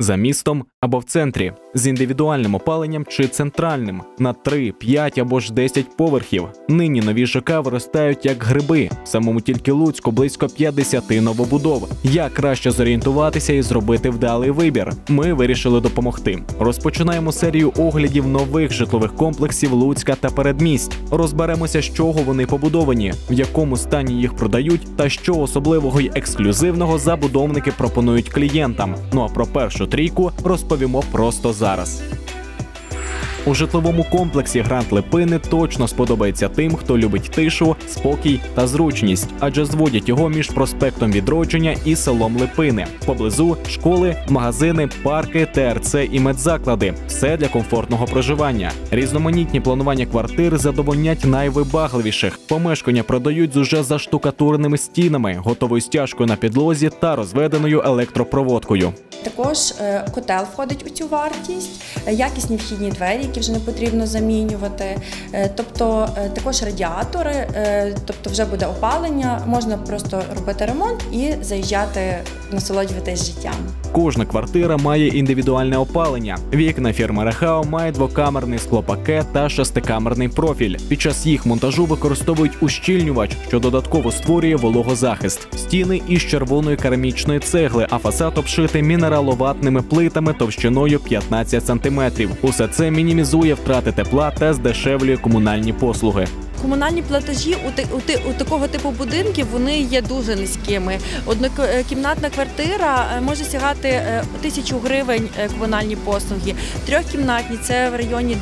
за містом або в центрі, з індивідуальним опаленням чи центральним, на 3, 5 або ж 10 поверхів. Нині нові ЖК виростають як гриби. В самому тільки Луцьку близько 50 новобудов. Як краще зорієнтуватися і зробити вдалий вибір? Ми вирішили допомогти. Розпочинаємо серію оглядів нових житлових комплексів Луцька та передмість. Розберемося, з чого вони побудовані, в якому стані їх продають та що особливого й ексклюзивного забудовники пропонують клієнтам. Ну а про першу трійку розповімо просто зараз. У житловому комплексі Гранд Липини точно сподобається тим, хто любить тишу, спокій та зручність, адже зводять його між проспектом Відродження і селом Липини. Поблизу – школи, магазини, парки, ТРЦ і медзаклади. Все для комфортного проживання. Різноманітні планування квартир задовольнять найвибагливіших. Помешкання продають з уже заштукатуреними стінами, готовою стяжкою на підлозі та розведеною електропроводкою. Також котел входить у цю вартість, якісні вхідні двері, які вже не потрібно замінювати, тобто також радіатори, тобто вже буде опалення, можна просто робити ремонт і заїжджати, насолоджуватись життям. Кожна квартира має індивідуальне опалення. Вікна фірми Рехау мають двокамерний склопакет та шестикамерний профіль. Під час їх монтажу використовують ущільнювач, що додатково створює вологозахист. Стіни із червоної керамічної цегли, а фасад обшитий мінераловатними плитами товщиною 15 см. Усе це мінімізує втрати тепла та здешевлює комунальні послуги. Комунальні платежі у такого типу будинків вони є дуже низькими. Однокімнатна квартира може сягати 1000 гривень комунальні послуги. Трьохкімнатні – це в районі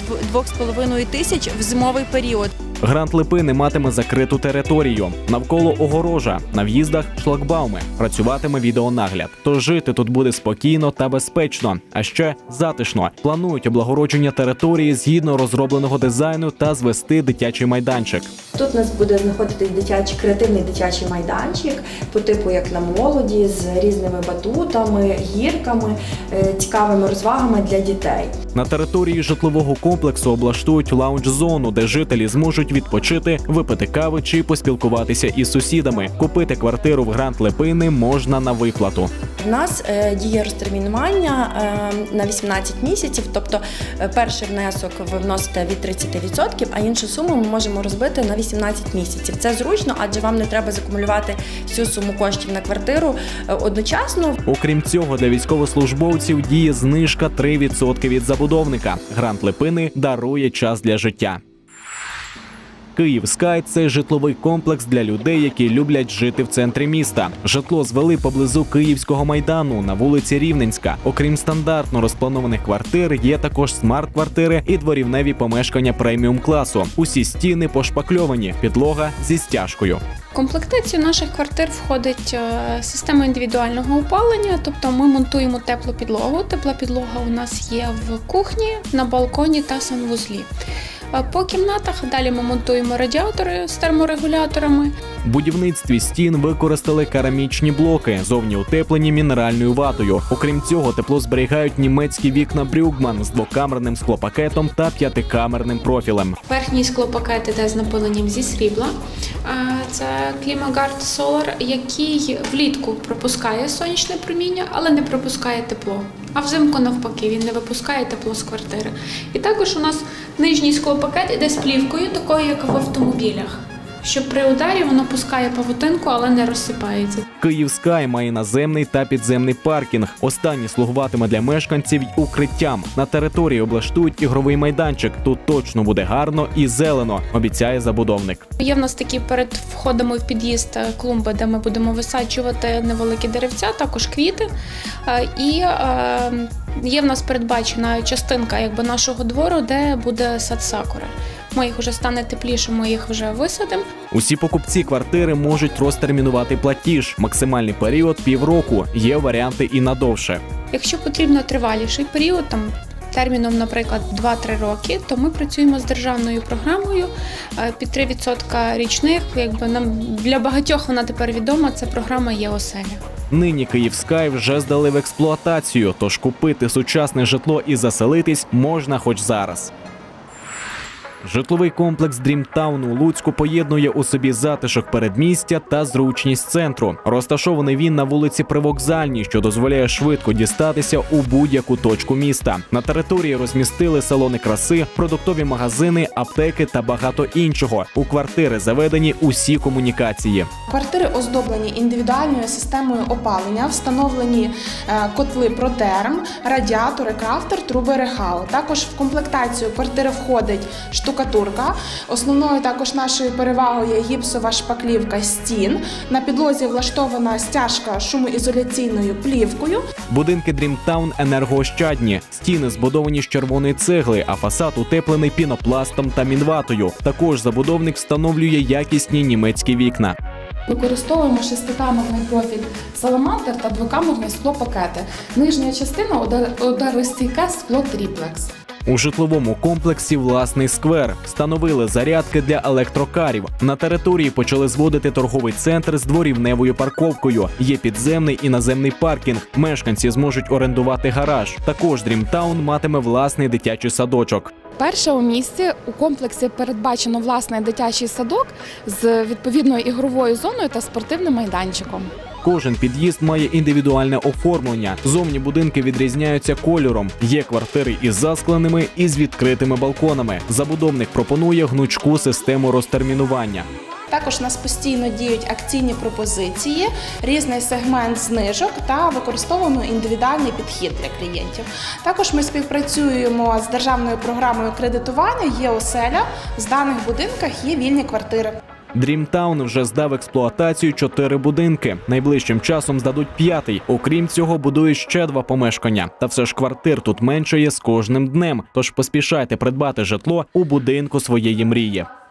2500 в зимовий період. Гранд Липини матиме закриту територію. Навколо огорожа, на в'їздах шлагбауми, працюватиме відеонагляд. Тож жити тут буде спокійно та безпечно, а ще затишно. Планують облагородження території згідно розробленого дизайну та звести дитячий майданчик. Тут у нас буде знаходитись креативний дитячий майданчик, по типу як на молоді, з різними батутами, гірками, цікавими розвагами для дітей. На території житлового комплексу облаштують лаунж-зону, де жителі зможуть відпочити, випити кави чи поспілкуватися із сусідами. Купити квартиру в Гранд Липини можна на виплату. У нас діє розтермінування на 18 місяців, тобто перший внесок ви вносите від 30%, а іншу суму ми можемо розбити на 18 місяців. Це зручно, адже вам не треба закумулювати всю суму коштів на квартиру одночасно. Окрім цього, для військовослужбовців діє знижка 3% від забудовника. Гранд Липини дарує час для життя. Київскай – це житловий комплекс для людей, які люблять жити в центрі міста. Житло звели поблизу Київського майдану на вулиці Рівненська. Окрім стандартно розпланованих квартир, є також смарт-квартири і дворівневі помешкання преміум-класу. Усі стіни пошпакльовані, підлога зі стяжкою. В комплектацію наших квартир входить система індивідуального опалення, тобто ми монтуємо теплу підлогу. Тепла підлога у нас є в кухні, на балконі та санвузлі. По кімнатах далі ми монтуємо радіатори з терморегуляторами. В будівництві стін використали керамічні блоки, зовні утеплені мінеральною ватою. Окрім цього, тепло зберігають німецькі вікна Брюгман з двокамерним склопакетом та 5-камерним профілем. Верхній склопакет іде з напиленням зі срібла. Це Climaguard Solar, який влітку пропускає сонячне проміння, але не пропускає тепло. А взимку навпаки, він не випускає тепло з квартири. І також у нас нижній склопакет іде з плівкою, такою як в автомобілях. Що при ударі воно пускає павутинку, але не розсипається. Київскай має наземний та підземний паркінг. Останній слугуватиме для мешканців укриттям. На території облаштують ігровий майданчик. Тут точно буде гарно і зелено, обіцяє забудовник. Є в нас такі перед входами в під'їзд клумби, де ми будемо висаджувати невеликі деревця, також квіти. І є в нас передбачена частинка нашого двору, де буде сад сакури. Ми їх вже стане тепліше, ми їх вже висадимо. Усі покупці квартири можуть розтермінувати платіж. Максимальний період – півроку. Є варіанти і надовше. Якщо потрібно триваліший період, терміном, наприклад, 2-3 роки, то ми працюємо з державною програмою під 3% річних. Нам для багатьох вона тепер відома, це програма «Є-оселя». Нині Київскай вже здали в експлуатацію, тож купити сучасне житло і заселитись можна хоч зараз. Житловий комплекс Дрімтаун у Луцьку поєднує у собі затишок передмістя та зручність центру. Розташований він на вулиці Привокзальній, що дозволяє швидко дістатися у будь-яку точку міста. На території розмістили салони краси, продуктові магазини, аптеки та багато іншого. У квартири заведені усі комунікації. Квартири оздоблені індивідуальною системою опалення, встановлені котли Протерм, радіатори Крафтер, труби Рехау. Також в комплектацію квартири входить штукатурка. Основною також нашою перевагою є гіпсова шпаклівка стін. На підлозі влаштована стяжка шумоізоляційною плівкою. Будинки Дрімтаун енергоощадні. Стіни збудовані з червоної цегли, а фасад утеплений пінопластом та мінватою. Також забудовник встановлює якісні німецькі вікна. Використовуємо 6-камерний профіль саламандр та 2-камерні склопакети. Нижня частина ударостійке скло тріплекс. У житловому комплексі власний сквер. Встановили зарядки для електрокарів. На території почали зводити торговий центр з дворівневою парковкою. Є підземний і наземний паркінг. Мешканці зможуть орендувати гараж. Також Дрімтаун матиме власний дитячий садочок. Перше у місті у комплексі передбачено власний дитячий садок з відповідною ігровою зоною та спортивним майданчиком. Кожен під'їзд має індивідуальне оформлення. Зовні будинки відрізняються кольором. Є квартири із заскленими і з відкритими балконами. Забудовник пропонує гнучку систему розтермінування. Також у нас постійно діють акційні пропозиції, різний сегмент знижок та використовуємо індивідуальний підхід для клієнтів. Також ми співпрацюємо з державною програмою кредитування «Є оселя». В даних будинках є вільні квартири. Дрімтаун вже здав в експлуатацію 4 будинки. Найближчим часом здадуть 5-й. Окрім цього, будують ще 2 помешкання. Та все ж квартир тут меншає з кожним днем. Тож поспішайте придбати житло у будинку своєї мрії.